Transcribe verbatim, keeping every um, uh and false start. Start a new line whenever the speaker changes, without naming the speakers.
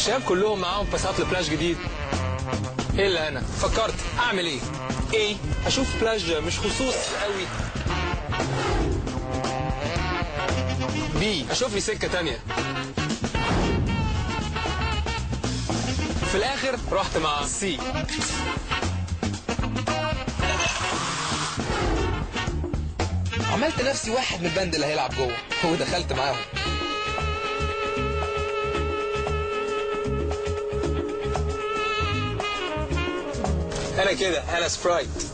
الشباب كلهم معاهم باسات لبلاج جديد، الا انا فكرت اعمل ايه؟ ايه؟ اشوف بلاج مش خصوص قوي. بي اشوف لي سكه تانية. في الاخر رحت مع سي.
عملت نفسي واحد من الباند اللي هيلعب جوه ودخلت معاهم.
انا كده انا سبرايت.